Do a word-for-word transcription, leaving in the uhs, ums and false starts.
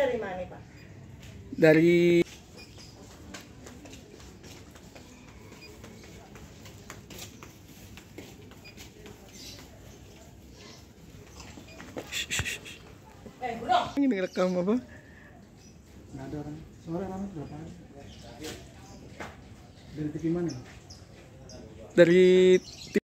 dari mana, Pak? Dari Eh, Bro. ini rekam apa? Nggak ada orang. Sore rame berapa? Dari T V mana? Dari